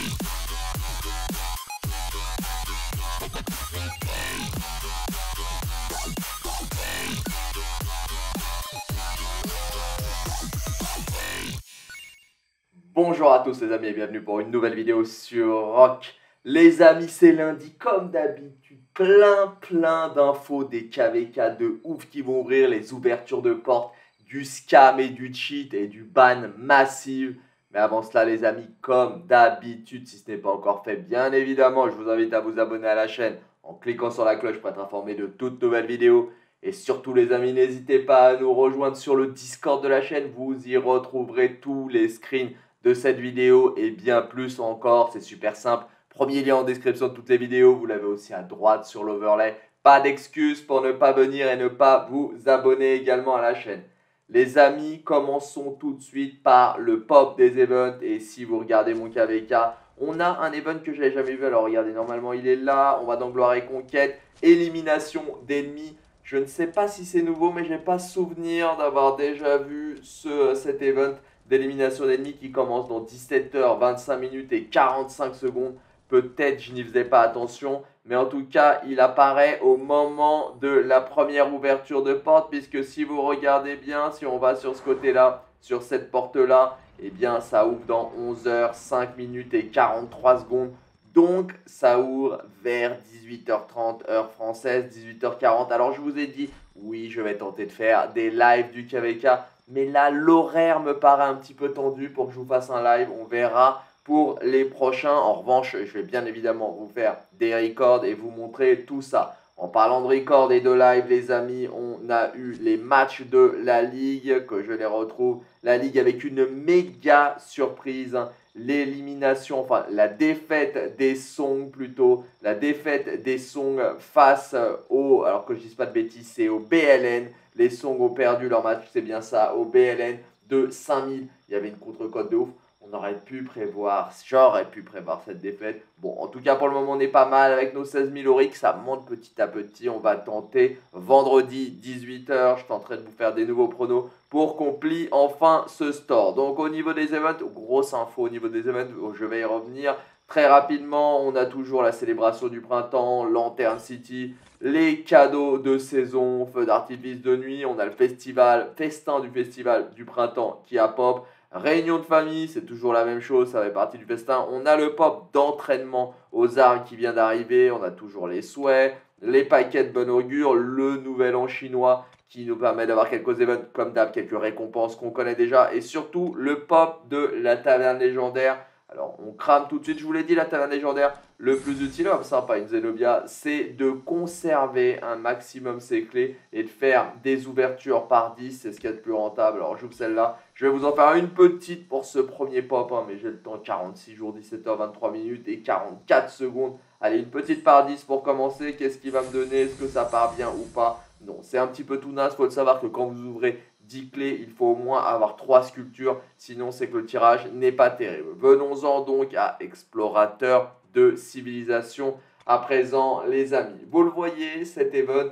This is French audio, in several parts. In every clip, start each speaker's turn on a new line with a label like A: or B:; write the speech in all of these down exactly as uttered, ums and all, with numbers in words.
A: Bonjour à tous les amis et bienvenue pour une nouvelle vidéo sur Rock. Les amis, c'est lundi comme d'habitude, plein plein d'infos, des K V K de ouf qui vont ouvrir, les ouvertures de portes, du scam et du cheat et du ban massif. Mais avant cela les amis, comme d'habitude, si ce n'est pas encore fait, bien évidemment, je vous invite à vous abonner à la chaîne en cliquant sur la cloche pour être informé de toutes nouvelles vidéos. Et surtout les amis, n'hésitez pas à nous rejoindre sur le Discord de la chaîne, vous y retrouverez tous les screens de cette vidéo et bien plus encore, c'est super simple. Premier lien en description de toutes les vidéos, vous l'avez aussi à droite sur l'overlay. Pas d'excuses pour ne pas venir et ne pas vous abonner également à la chaîne. Les amis, commençons tout de suite par le pop des events. Et si vous regardez mon K V K, on a un event que je n'avais jamais vu. Alors regardez, normalement il est là. On va dans Gloire et Conquête, élimination d'ennemis. Je ne sais pas si c'est nouveau, mais je n'ai pas souvenir d'avoir déjà vu ce, cet event d'élimination d'ennemis qui commence dans dix-sept heures vingt-cinq minutes et quarante-cinq secondes. Peut-être je n'y faisais pas attention, mais en tout cas, il apparaît au moment de la première ouverture de porte, puisque si vous regardez bien, si on va sur ce côté-là, sur cette porte-là, eh bien ça ouvre dans onze heures cinq minutes et quarante-trois secondes. Donc, ça ouvre vers dix-huit heures trente, heure française, dix-huit heures quarante. Alors, je vous ai dit, oui, je vais tenter de faire des lives du K V K. Mais là, l'horaire me paraît un petit peu tendu pour que je vous fasse un live. On verra pour les prochains. En revanche, je vais bien évidemment vous faire des records et vous montrer tout ça. En parlant de records et de live, les amis, on a eu les matchs de la Ligue, que je les retrouve. La Ligue avec une méga surprise. L'élimination, enfin la défaite des Songs plutôt. La défaite des Songs face au, alors que je ne dise pas de bêtises, c'est au B L N. Les Songs ont perdu leur match, c'est bien ça, au B L N de cinq mille. Il y avait une contre-cote de ouf. On aurait pu prévoir, j'aurais pu prévoir cette défaite. Bon, en tout cas, pour le moment, on est pas mal avec nos seize mille auriques. Ça monte petit à petit. On va tenter vendredi dix-huit heures. Je tenterai de vous faire des nouveaux pronos pour qu'on plie enfin ce store. Donc, au niveau des events, grosse info au niveau des events, je vais y revenir. Très rapidement, on a toujours la célébration du printemps, Lantern City, les cadeaux de saison, feux d'artifice de nuit, on a le festival, festin du festival du printemps qui a pop, réunion de famille, c'est toujours la même chose, ça fait partie du festin. On a le pop d'entraînement aux armes qui vient d'arriver, on a toujours les souhaits, les paquets de bon augure, le nouvel an chinois qui nous permet d'avoir quelques events comme d'hab, quelques récompenses qu'on connaît déjà et surtout le pop de la taverne légendaire. Alors, on crame tout de suite, je vous l'ai dit, la taverne légendaire, le plus utile, oh, sympa, une Zenobia, c'est de conserver un maximum ses clés et de faire des ouvertures par dix, c'est ce qu'il y a de plus rentable. Alors, j'ouvre celle-là, je vais vous en faire une petite pour ce premier pop, hein, mais j'ai le temps, quarante-six jours, dix-sept heures vingt-trois minutes et quarante-quatre secondes. Allez, une petite par dix pour commencer, qu'est-ce qu'il va me donner, est-ce que ça part bien ou pas? Non, c'est un petit peu tout naze, il faut le savoir que quand vous ouvrez dix clés, il faut au moins avoir trois sculptures, sinon c'est que le tirage n'est pas terrible. Venons-en donc à Explorateur de civilisation à présent les amis. Vous le voyez, cet event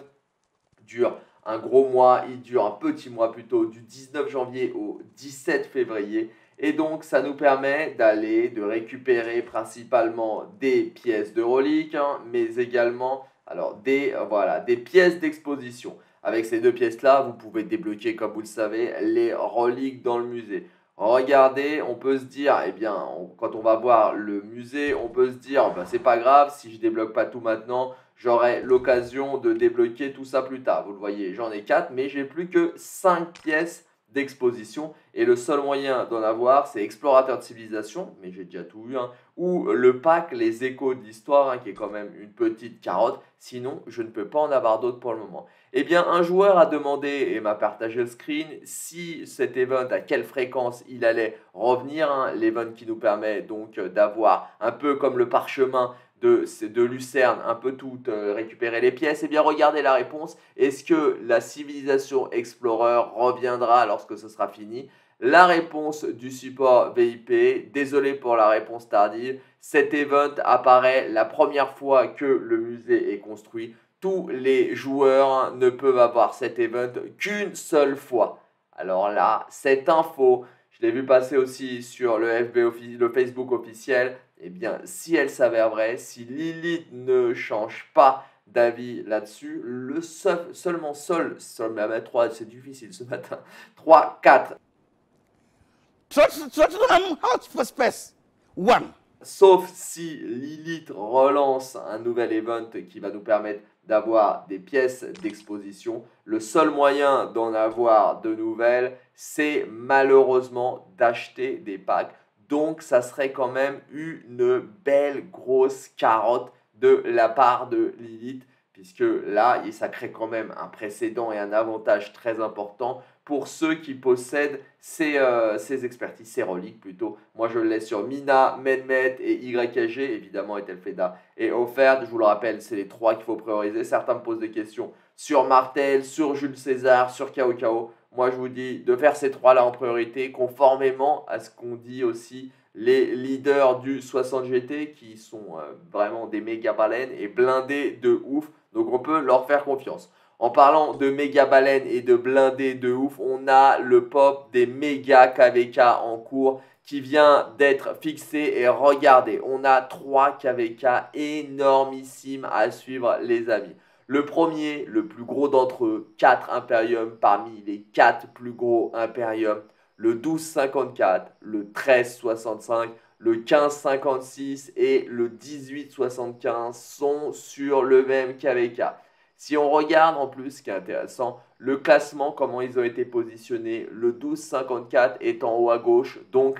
A: dure un gros mois, il dure un petit mois plutôt, du dix-neuf janvier au dix-sept février. Et donc ça nous permet d'aller, de récupérer principalement des pièces de reliques, hein, mais également alors, des, voilà, des pièces d'exposition. Avec ces deux pièces-là, vous pouvez débloquer, comme vous le savez, les reliques dans le musée. Regardez, on peut se dire, eh bien, on, quand on va voir le musée, on peut se dire, ben, c'est pas grave, si je débloque pas tout maintenant, j'aurai l'occasion de débloquer tout ça plus tard. Vous le voyez, j'en ai quatre, mais j'ai plus que cinq pièces d'exposition. Et le seul moyen d'en avoir, c'est Explorateur de civilisation, mais j'ai déjà tout eu, hein, ou le pack Les Échos de l'Histoire, hein, qui est quand même une petite carotte. Sinon, je ne peux pas en avoir d'autres pour le moment. Eh bien, un joueur a demandé et m'a partagé le screen si cet event, à quelle fréquence il allait revenir. Hein, l'event qui nous permet donc d'avoir un peu comme le parchemin de, de Lucerne, un peu tout, euh, récupérer les pièces. Eh bien, regardez la réponse. Est-ce que la civilisation Explorer reviendra lorsque ce sera fini? La réponse du support V I P, désolé pour la réponse tardive, cet event apparaît la première fois que le musée est construit. Tous les joueurs ne peuvent avoir cet event qu'une seule fois. Alors là, cette info, je l'ai vu passer aussi sur le F B, le Facebook officiel, Eh bien, si elle s'avère vraie, si Lilith ne change pas d'avis là-dessus, le seul, seulement seul, seulement trois, c'est difficile ce matin, trois, quatre.
B: One.
A: Sauf si Lilith relance un nouvel event qui va nous permettre d'avoir des pièces d'exposition. Le seul moyen d'en avoir de nouvelles, c'est malheureusement d'acheter des packs. Donc, ça serait quand même une belle grosse carotte de la part de Lilith, puisque là, ça crée quand même un précédent et un avantage très important pour ceux qui possèdent ces, euh, ces expertises, ces reliques plutôt. Moi, je le laisse sur Mina, Menmet et Y K G, évidemment, Etelfeda et offert. Je vous le rappelle, c'est les trois qu'il faut prioriser. Certains me posent des questions sur Martel, sur Jules César, sur K O K O. Moi, je vous dis de faire ces trois-là en priorité, conformément à ce qu'on dit aussi les leaders du soixante G T, qui sont euh, vraiment des méga baleines et blindés de ouf. Donc, on peut leur faire confiance. En parlant de méga baleines et de blindés de ouf, on a le pop des méga K V K en cours qui vient d'être fixé et regardez, on a trois K V K énormissimes à suivre les amis. Le premier, le plus gros d'entre eux, quatre Imperium parmi les quatre plus gros Imperium, le douze cinquante-quatre, le treize soixante-cinq, le quinze cinquante-six et le dix-huit soixante-quinze sont sur le même K V K. Si on regarde en plus, ce qui est intéressant, le classement, comment ils ont été positionnés, le douze cinquante-quatre est en haut à gauche, donc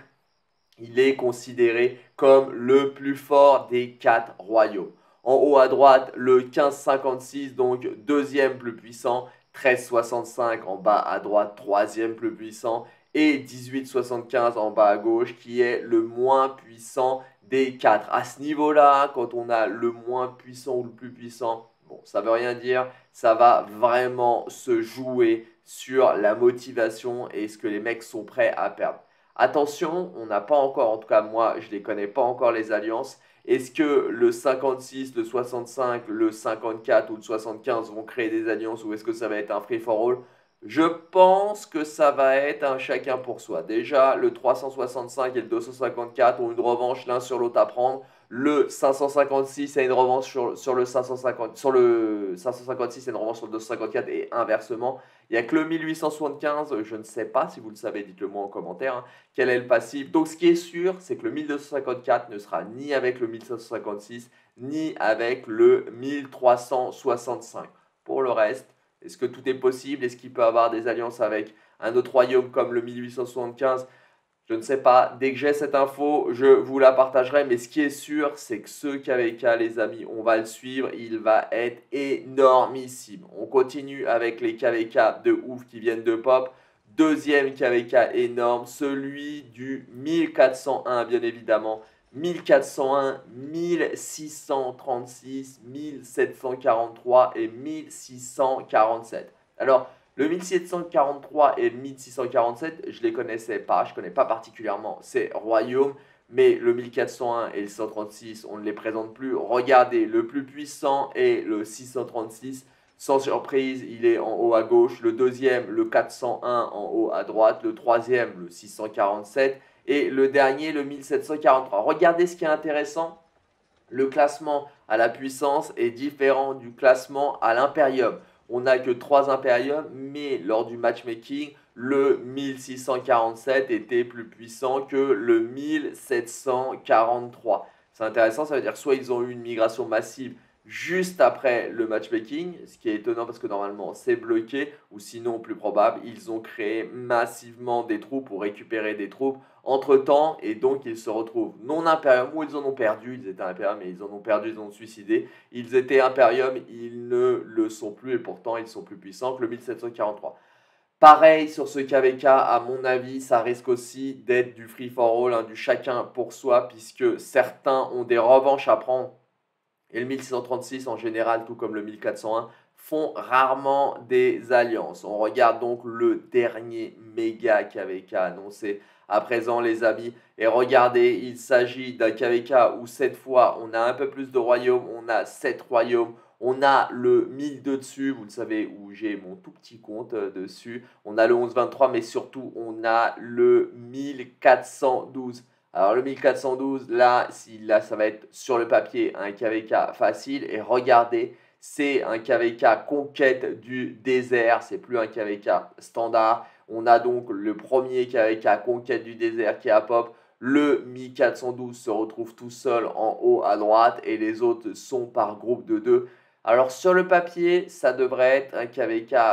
A: il est considéré comme le plus fort des quatre royaumes. En haut à droite, le quinze cinquante-six, donc deuxième plus puissant, treize soixante-cinq en bas à droite, troisième plus puissant, et dix-huit soixante-quinze en bas à gauche, qui est le moins puissant des quatre. À ce niveau-là, quand on a le moins puissant ou le plus puissant, bon, ça veut rien dire, ça va vraiment se jouer sur la motivation et ce que les mecs sont prêts à perdre. Attention, on n'a pas encore, en tout cas moi, je ne les connais pas encore les alliances. Est-ce que le cinquante-six, le soixante-cinq, le cinquante-quatre ou le soixante-quinze vont créer des alliances ou est-ce que ça va être un free-for-all? Je pense que ça va être un chacun pour soi. Déjà, le trois cent soixante-cinq et le deux cent cinquante-quatre ont une revanche l'un sur l'autre à prendre. Le cinq cent cinquante-six a une revanche sur, sur le cinq cent cinquante, sur le cinq cent cinquante-six et une revanche sur le deux cent cinquante-quatre et inversement. Il n'y a que le mille huit cent soixante-quinze, je ne sais pas si vous le savez, dites-le moi en commentaire, hein, quel est le passif. Donc ce qui est sûr, c'est que le mille deux cent cinquante-quatre ne sera ni avec le mille cinq cent cinquante-six, ni avec le mille trois cent soixante-cinq. Pour le reste, est-ce que tout est possible? Est-ce qu'il peut avoir des alliances avec un autre royaume comme le mille huit cent soixante-quinze? Je ne sais pas, dès que j'ai cette info, je vous la partagerai, mais ce qui est sûr, c'est que ce K V K, les amis, on va le suivre, il va être énormissime. On continue avec les K V K de ouf qui viennent de pop. Deuxième K V K énorme, celui du mille quatre cent un, bien évidemment. mille quatre cent un, mille six cent trente-six, mille sept cent quarante-trois et mille six cent quarante-sept. Alors, le mille sept cent quarante-trois et le mille six cent quarante-sept, je ne les connaissais pas, je ne connais pas particulièrement ces royaumes, mais le mille quatre cent un et le cent trente-six, on ne les présente plus. Regardez, le plus puissant est le six cent trente-six, sans surprise, il est en haut à gauche. Le deuxième, le quatre cent un, en haut à droite. Le troisième, le six cent quarante-sept. Et le dernier, le mille sept cent quarante-trois. Regardez ce qui est intéressant. Le classement à la puissance est différent du classement à l'impérium. On n'a que trois impériums, mais lors du matchmaking, le mille six cent quarante-sept était plus puissant que le mille sept cent quarante-trois. C'est intéressant, ça veut dire soit ils ont eu une migration massive juste après le matchmaking, ce qui est étonnant parce que normalement c'est bloqué, ou sinon plus probable, ils ont créé massivement des troupes pour récupérer des troupes entre temps et donc ils se retrouvent non impérium ou ils en ont perdu, ils étaient impérium mais ils en ont perdu, ils en ont suicidé, ils étaient impérium, ils ne le sont plus et pourtant ils sont plus puissants que le mille sept cent quarante-trois. Pareil sur ce K V K, à mon avis, ça risque aussi d'être du free for all, hein, du chacun pour soi, puisque certains ont des revanches à prendre. Et le mille six cent trente-six, en général, tout comme le mille quatre cent un, font rarement des alliances. On regarde donc le dernier méga K V K annoncé à présent, les amis. Et regardez, il s'agit d'un K V K où cette fois, on a un peu plus de royaumes. On a sept royaumes. On a le mille deux dessus, vous le savez, où j'ai mon tout petit compte euh, dessus. On a le onze vingt-trois, mais surtout, on a le mille quatre cent douze. Alors le mille quatre cent douze, là, si, là, ça va être sur le papier un K V K facile. Et regardez, c'est un K V K conquête du désert. C'est plus un K V K standard. On a donc le premier K V K conquête du désert qui est à pop. Le mille quatre cent douze se retrouve tout seul en haut à droite et les autres sont par groupe de deux. Alors sur le papier, ça devrait être un K V K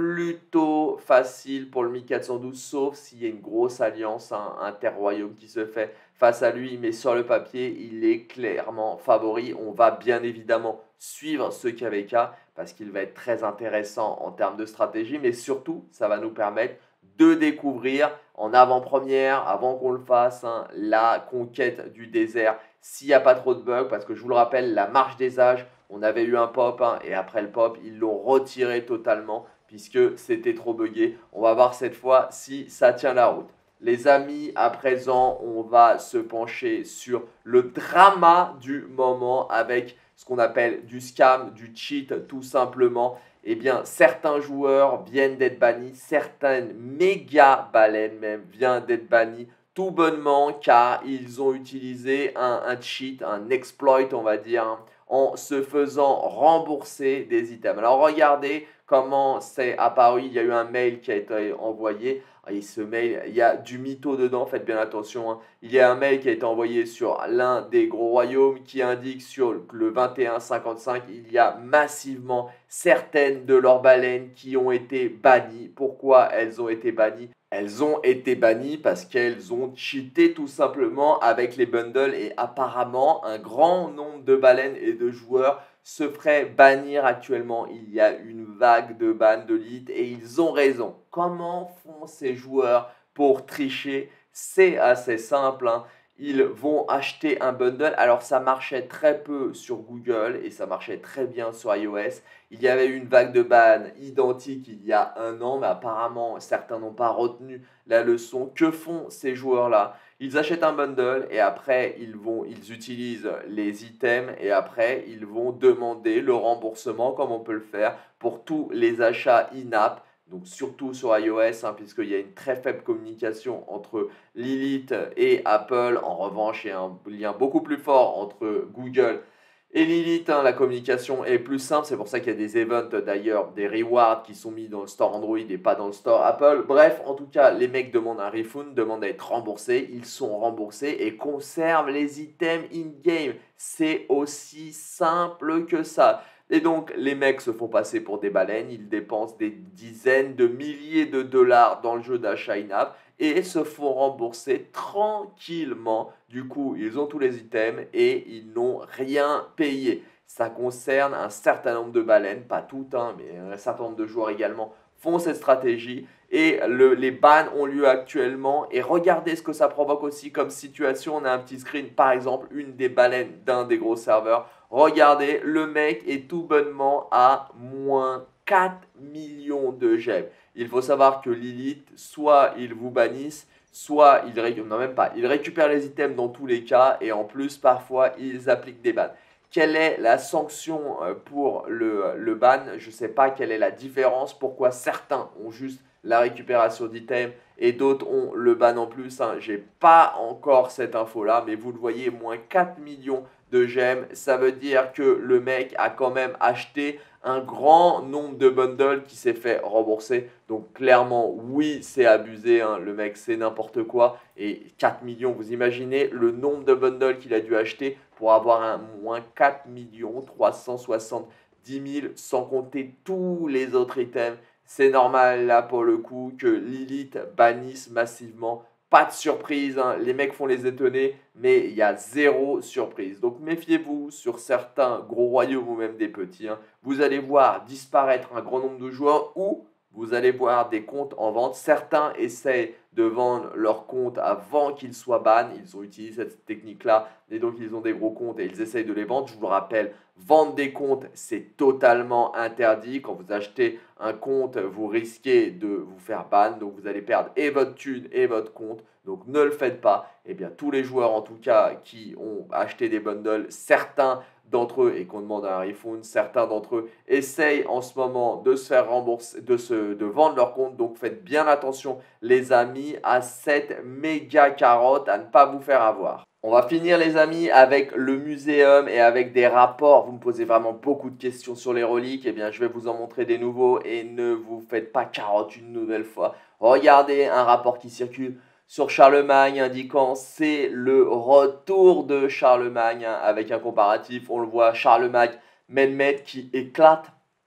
A: plutôt facile pour le mille quatre cent douze, sauf s'il y a une grosse alliance hein, interroyaume qui se fait face à lui. Mais sur le papier, il est clairement favori. On va bien évidemment suivre ce K V K parce qu'il va être très intéressant en termes de stratégie. Mais surtout, ça va nous permettre de découvrir en avant-première, avant qu'on le fasse, hein, la conquête du désert. S'il n'y a pas trop de bugs, parce que je vous le rappelle, la marche des âges, on avait eu un pop hein, et après le pop, ils l'ont retiré totalement puisque c'était trop buggé. On va voir cette fois si ça tient la route. Les amis, à présent, on va se pencher sur le drama du moment avec ce qu'on appelle du scam, du cheat tout simplement. Eh bien, certains joueurs viennent d'être bannis, certaines méga baleines même viennent d'être bannies tout bonnement car ils ont utilisé un, un cheat, un exploit on va dire, hein, en se faisant rembourser des items. Alors regardez comment c'est apparu, il y a eu un mail qui a été envoyé. Et ce mail, il y a du mytho dedans, faites bien attention. Hein. Il y a un mail qui a été envoyé sur l'un des gros royaumes qui indique sur le vingt et un cinquante-cinq, il y a massivement certaines de leurs baleines qui ont été bannies. Pourquoi elles ont été bannies? Elles ont été bannies parce qu'elles ont cheaté tout simplement avec les bundles et apparemment un grand nombre de baleines et de joueurs se feraient bannir actuellement. Il y a une vague de bans de l'élite et ils ont raison. Comment font ces joueurs pour tricher? C'est assez simple. Hein. Ils vont acheter un bundle. Alors ça marchait très peu sur Google et ça marchait très bien sur iOS. Il y avait eu une vague de bans identique il y a un an, mais apparemment certains n'ont pas retenu la leçon. Que font ces joueurs-là? Ils achètent un bundle et après ils, vont, ils utilisent les items et après ils vont demander le remboursement comme on peut le faire pour tous les achats in-app. Donc surtout sur iOS, hein, puisqu'il y a une très faible communication entre Lilith et Apple. En revanche, il y a un lien beaucoup plus fort entre Google et Lilith. Hein, la communication est plus simple. C'est pour ça qu'il y a des events d'ailleurs, des rewards qui sont mis dans le store Android et pas dans le store Apple. Bref, en tout cas, les mecs demandent un refund, demandent à être remboursés. Ils sont remboursés et conservent les items in-game. C'est aussi simple que ça. Et donc, les mecs se font passer pour des baleines, ils dépensent des dizaines de milliers de dollars dans le jeu d'achat in-app et se font rembourser tranquillement. Du coup, ils ont tous les items et ils n'ont rien payé. Ça concerne un certain nombre de baleines, pas toutes, hein, mais un certain nombre de joueurs également font cette stratégie et le, les bans ont lieu actuellement. Et regardez ce que ça provoque aussi comme situation. On a un petit screen, par exemple, une des baleines d'un des gros serveurs. Regardez, le mec est tout bonnement à moins quatre millions de gemmes. Il faut savoir que Lilith, soit ils vous bannissent, soit ils, ré... non, même pas. Ils récupèrent les items dans tous les cas et en plus, parfois, ils appliquent des bans. Quelle est la sanction pour le, le ban? Je ne sais pas quelle est la différence. Pourquoi certains ont juste la récupération d'items et d'autres ont le ban en plus. Hein. Je n'ai pas encore cette info-là, mais vous le voyez, moins quatre millions de gemmes. Ça veut dire que le mec a quand même acheté un grand nombre de bundles qui s'est fait rembourser. Donc clairement, oui, c'est abusé. Hein. Le mec, c'est n'importe quoi. Et quatre millions, vous imaginez le nombre de bundles qu'il a dû acheter pour avoir un moins quatre millions trois cent soixante-dix mille, sans compter tous les autres items. C'est normal là pour le coup que Lilith bannisse massivement. Pas de surprise, hein. Les mecs font les étonner, mais il y a zéro surprise. Donc méfiez-vous sur certains gros royaumes ou même des petits. Hein. Vous allez voir disparaître un grand nombre de joueurs ou vous allez voir des comptes en vente. Certains essaient de vendre leurs comptes avant qu'ils soient ban. Ils ont utilisé cette technique-là et donc ils ont des gros comptes et ils essayent de les vendre. Je vous le rappelle, vendre des comptes, c'est totalement interdit. Quand vous achetez un compte, vous risquez de vous faire ban. Donc vous allez perdre et votre thune et votre compte. Donc ne le faites pas. Eh bien, tous les joueurs en tout cas qui ont acheté des bundles, certains d'entre eux et qu'on demande un refund, certains d'entre eux essayent en ce moment de se faire rembourser, de, se, de vendre leur compte. Donc faites bien attention les amis à cette méga carotte à ne pas vous faire avoir. On va finir les amis avec le muséum et avec des rapports. Vous me posez vraiment beaucoup de questions sur les reliques. Eh bien je vais vous en montrer des nouveaux et ne vous faites pas carotte une nouvelle fois. Regardez un rapport qui circule sur Charlemagne indiquant c'est le retour de Charlemagne hein, avec un comparatif. On le voit Charlemagne, Mehmed qui éclate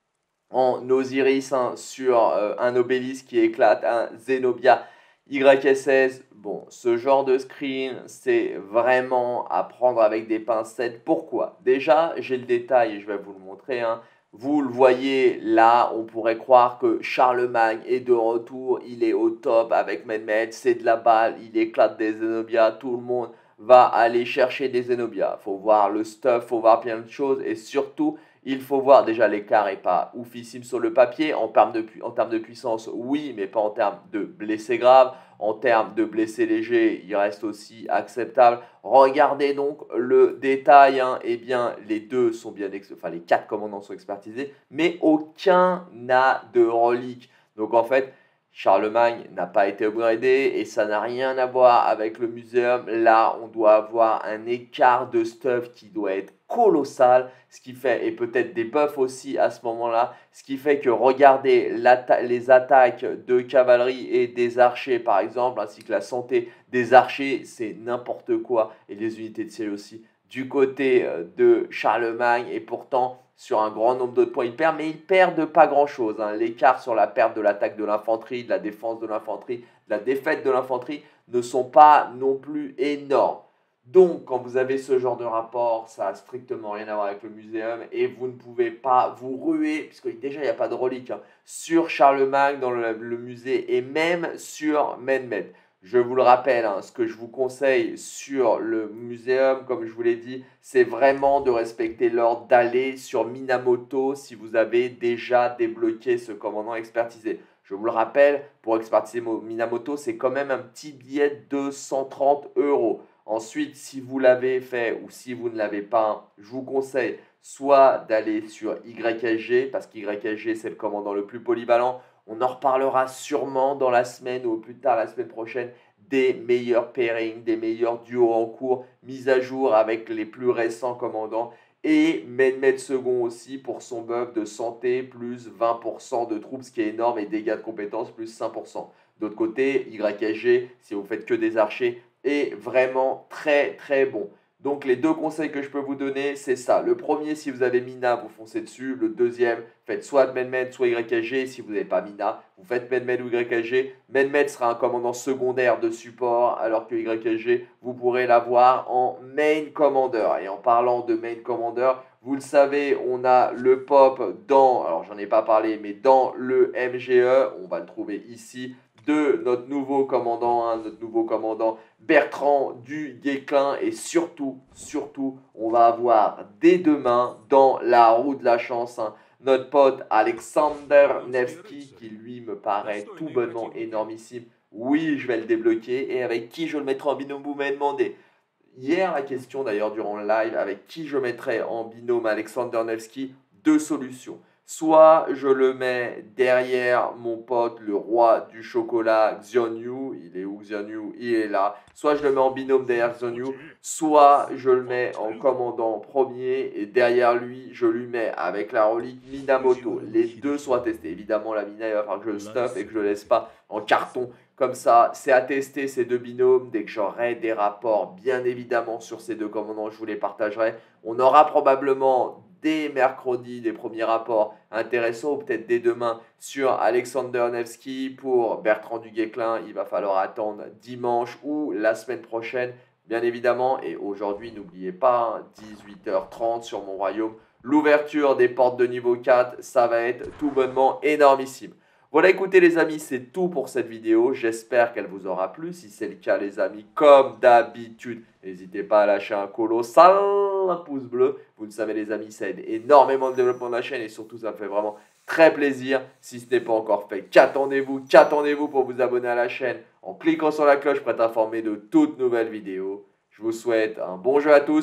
A: en Osiris hein, sur euh, un obélisque qui éclate, un Zenobia Y S S. Bon, ce genre de screen, c'est vraiment à prendre avec des pincettes. Pourquoi? Déjà, j'ai le détail et je vais vous le montrer. Hein. Vous le voyez là, on pourrait croire que Charlemagne est de retour. Il est au top avec Mehmed, c'est de la balle, il éclate des Zenobia. Tout le monde va aller chercher des Zenobia. Il faut voir le stuff, il faut voir plein de choses et surtout, il faut voir, déjà l'écart n'est pas oufissime sur le papier, en termes, de, en termes de puissance, oui, mais pas en termes de blessés graves. En termes de blessés légers, il reste aussi acceptable. Regardez donc le détail, hein. Eh bien, les deux sont bien, enfin les quatre commandants sont expertisés, mais aucun n'a de relique. Donc en fait, Charlemagne n'a pas été upgradé et ça n'a rien à voir avec le muséum. Là, on doit avoir un écart de stuff qui doit être colossal, ce qui fait, et peut-être des buffs aussi à ce moment-là, ce qui fait que regardez les attaques de cavalerie et des archers par exemple, ainsi que la santé des archers, c'est n'importe quoi, et les unités de série aussi, du côté de Charlemagne, et pourtant sur un grand nombre d'autres points il perd, mais il perd de pas grand chose, hein. L'écart sur la perte de l'attaque de l'infanterie, de la défense de l'infanterie, de la défaite de l'infanterie ne sont pas non plus énormes. Donc, quand vous avez ce genre de rapport, ça n'a strictement rien à voir avec le muséum et vous ne pouvez pas vous ruer, puisque déjà il n'y a pas de relique, hein, sur Charlemagne dans le, le musée et même sur Mehmed. Je vous le rappelle, hein, ce que je vous conseille sur le muséum, comme je vous l'ai dit, c'est vraiment de respecter l'ordre d'aller sur Minamoto si vous avez déjà débloqué ce commandant expertisé. Je vous le rappelle, pour expertiser Minamoto, c'est quand même un petit billet de cent trente euros. Ensuite, si vous l'avez fait ou si vous ne l'avez pas, je vous conseille soit d'aller sur Y S G, parce qu'Y S G, c'est le commandant le plus polyvalent. On en reparlera sûrement dans la semaine ou au plus tard la semaine prochaine des meilleurs pairings, des meilleurs duos en cours, mis à jour avec les plus récents commandants. Et Mehmed second aussi pour son buff de santé, plus vingt pour cent de troupes, ce qui est énorme, et dégâts de compétences, plus cinq pour cent. D'autre côté, Y S G, si vous faites que des archers, est vraiment très très bon. Donc les deux conseils que je peux vous donner, c'est ça. Le premier, si vous avez Mina, vous foncez dessus. Le deuxième, faites soit Mehmed, soit Y S G. Si vous n'avez pas Mina, vous faites Mehmed ou Y S G. Mehmed sera un commandant secondaire de support, alors que Y S G, vous pourrez l'avoir en main commander. Et en parlant de main commander, vous le savez, on a le pop dans, alors j'en ai pas parlé, mais dans le M G E, on va le trouver ici, de notre nouveau commandant, hein, notre nouveau commandant Bertrand du Guesclin. Et surtout, surtout, on va avoir dès demain dans la roue de la chance, hein, notre pote Alexander Nevsky, qui lui me paraît tout bonnement énormissime. Oui, je vais le débloquer. Et avec qui je le mettrai en binôme, vous m'avez demandé. Hier, la question d'ailleurs durant le live, avec qui je mettrai en binôme Alexander Nevsky, deux solutions. Soit je le mets derrière mon pote, le roi du chocolat, Xiongnu. Il est où Xiongnu? Il est là. Soit je le mets en binôme derrière Xiongnu, soit je le mets en commandant premier et derrière lui, je lui mets avec la relique Minamoto. Les deux sont à tester. Évidemment, la Mina, il va falloir que je le stuff et que je ne le laisse pas en carton. Comme ça, c'est à tester ces deux binômes. Dès que j'aurai des rapports, bien évidemment, sur ces deux commandants, je vous les partagerai. On aura probablement dès mercredi des premiers rapports intéressants, ou peut-être dès demain, sur Alexander Nevsky. Pour Bertrand du Guesclin, il va falloir attendre dimanche ou la semaine prochaine, bien évidemment. Et aujourd'hui, n'oubliez pas, dix-huit heures trente sur mon royaume, l'ouverture des portes de niveau quatre, ça va être tout bonnement énormissime. Voilà, écoutez les amis, c'est tout pour cette vidéo. J'espère qu'elle vous aura plu. Si c'est le cas les amis, comme d'habitude, n'hésitez pas à lâcher un colossal pouce bleu. Vous le savez les amis, ça aide énormément le développement de la chaîne et surtout ça me fait vraiment très plaisir. Si ce n'est pas encore fait, qu'attendez-vous Qu'attendez-vous pour vous abonner à la chaîne en cliquant sur la cloche pour être informé de toutes nouvelles vidéos. Je vous souhaite un bon jeu à tous.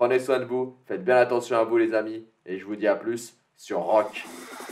A: Prenez soin de vous, faites bien attention à vous les amis, et je vous dis à plus sur Rock.